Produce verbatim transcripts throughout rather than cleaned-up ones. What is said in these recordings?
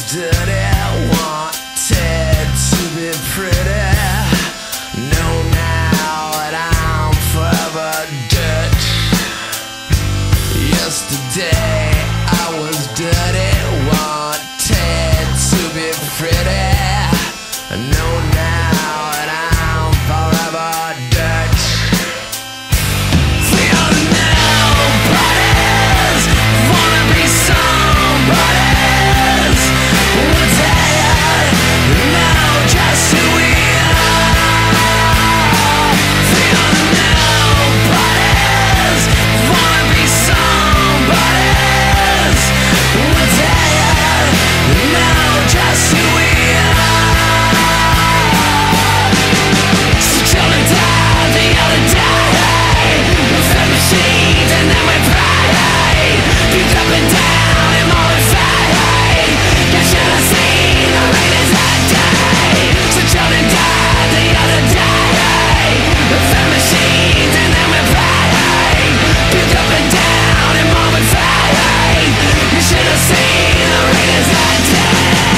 dirty, wanted to be pretty. Know now that I'm forever dead. Yesterday I was dirty, wanted to be pretty. Know now that I'm forever dead. We are nobodies, wanna be somebodies. We're dead, know just who we are. We are nobodies, wanna be somebodies. We're dead, know just who we are. So children died the other day, fed machines and then we prayed. Beat up and down and mortified. You should have seen the raiders that day. So children died the other day, fed machines and then we prayed. Beat up and down and mortified. You should have seen the raiders that day.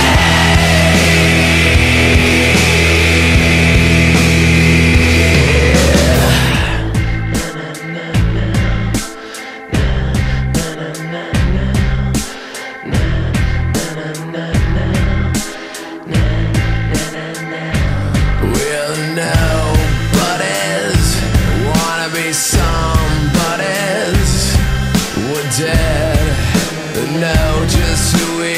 We're nobodies, wanna be somebodies. We're dead, know just who we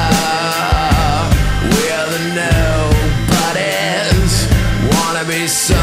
are. We're the nobodies, wanna be somebodies.